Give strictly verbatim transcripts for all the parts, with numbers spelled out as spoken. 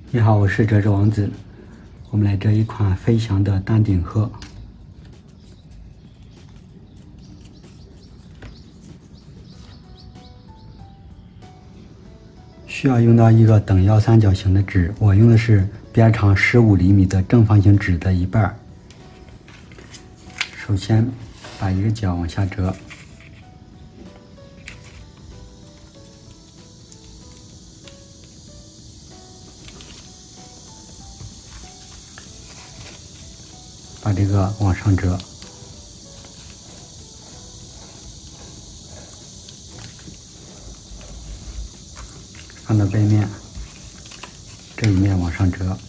你好，我是折纸王子。我们来折一款飞翔的丹顶鹤。需要用到一个等腰三角形的纸，我用的是边长十五厘米的正方形纸的一半。首先把一个角往下折。 把这个往上折，放到背面，这一面往上折，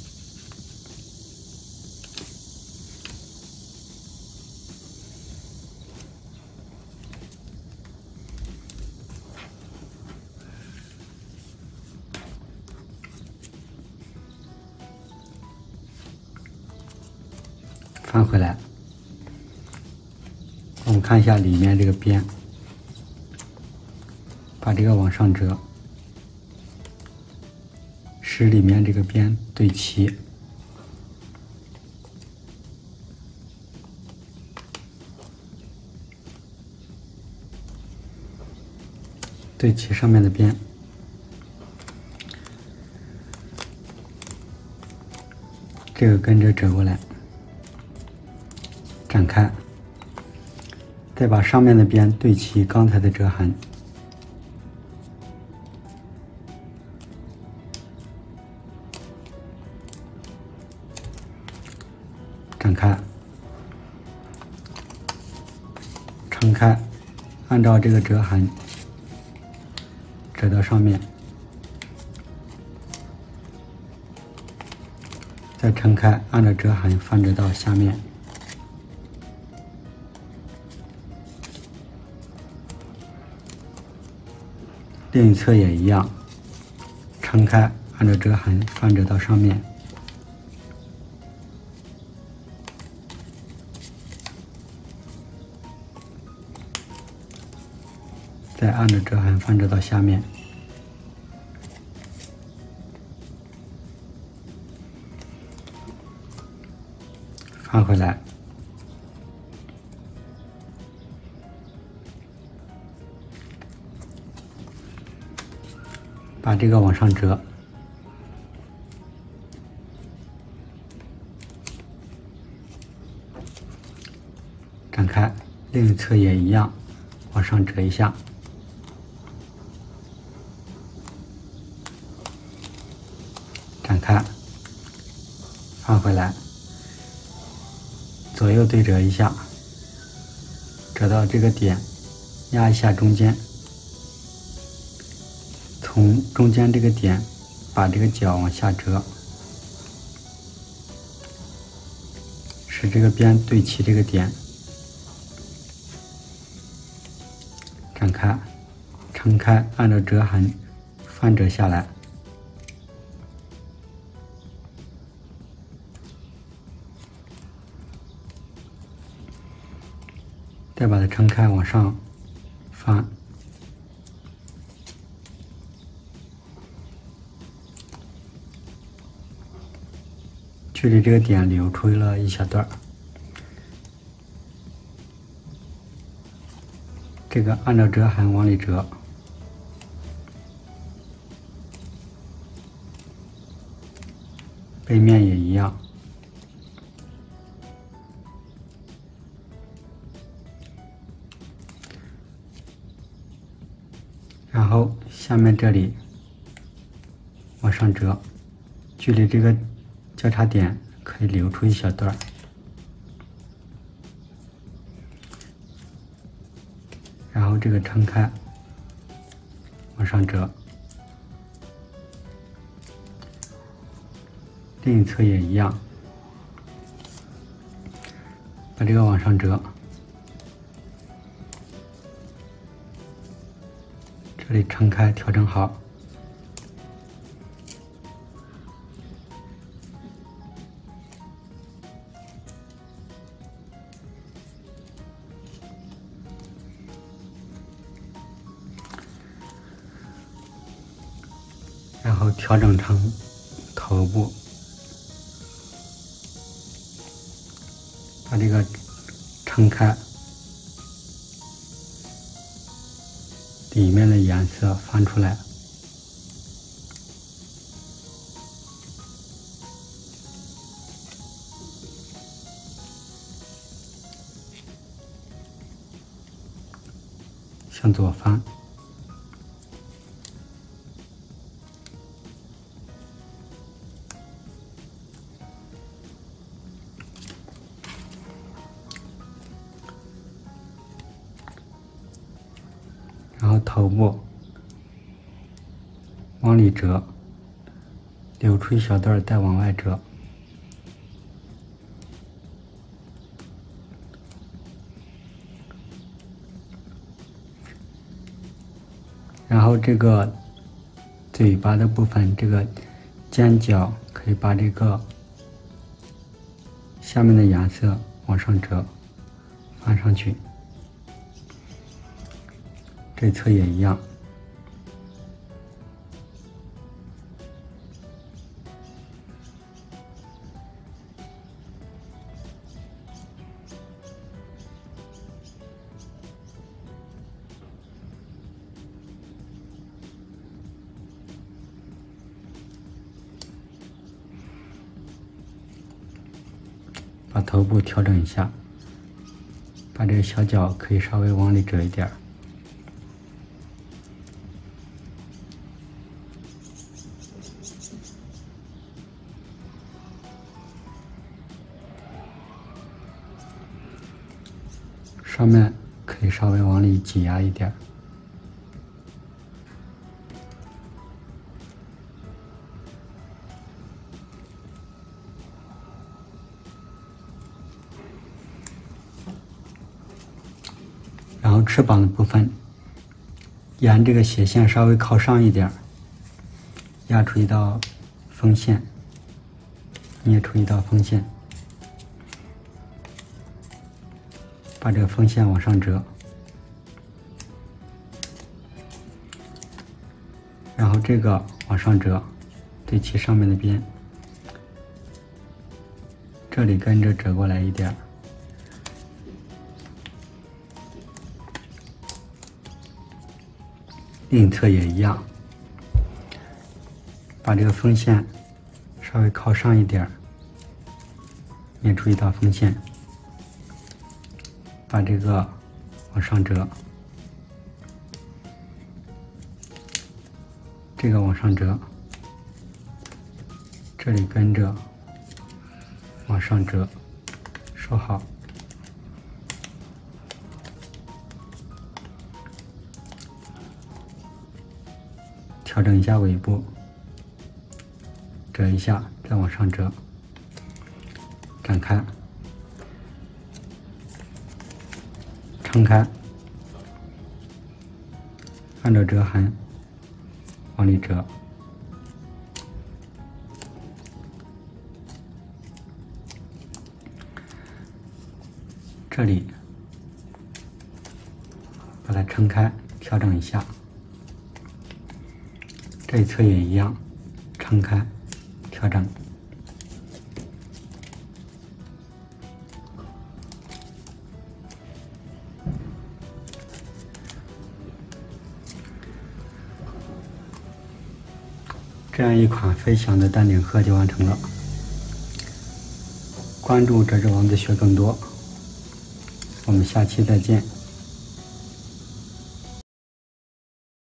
翻回来，我们看一下里面这个边，把这个往上折，使里面这个边对齐，对齐上面的边，这个跟着折过来。 展开，再把上面的边对齐刚才的折痕，展开，撑开，按照这个折痕折到上面，再撑开，按照折痕翻折到下面。 另一侧也一样，撑开，按照折痕翻折到上面，再按照折痕翻折到下面，翻回来。 把这个往上折，展开，另一侧也一样，往上折一下，展开，翻回来，左右对折一下，折到这个点，压一下中间。 从中间这个点，把这个角往下折，使这个边对齐这个点，展开，撑开，按照折痕翻折下来，再把它撑开，往上翻。 距离这个点留出了一小段儿，这个按照折痕往里折，背面也一样，然后下面这里往上折，距离这个 交叉点可以留出一小段，然后这个撑开，往上折，另一侧也一样，把这个往上折，这里撑开，调整好。 然后调整成头头部，把这个撑开，里面的颜色翻出来。向左翻，然后头部往里折，留出一小段再往外折。然后这个嘴巴的部分，这个尖角可以把这个下面的颜色往上折，翻上去。这侧也一样。把头部调整一下，把这个小角可以稍微往里折一点儿。上面可以稍微往里挤压一点儿。然后翅膀的部分，沿这个斜线稍微靠上一点，压出一道锋线，捏出一道锋线，把这个锋线往上折，然后这个往上折，对齐上面的边，这里跟着折过来一点。另一侧也一样，把这个锋线稍微靠上一点，捏出一道锋线，把这个往上折，这个往上折，这里跟着往上折，收好。调整一下尾部，折一下，再往上折，展开，撑开，按照折痕往里折，这里把它撑开，调整一下。这一侧也一样，撑开，调整。这样一款飞翔的丹顶鹤就完成了。关注折纸王子学更多，我们下期再见。